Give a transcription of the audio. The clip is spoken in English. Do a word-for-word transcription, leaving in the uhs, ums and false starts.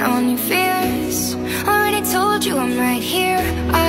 on your fears. Already told you I'm right here.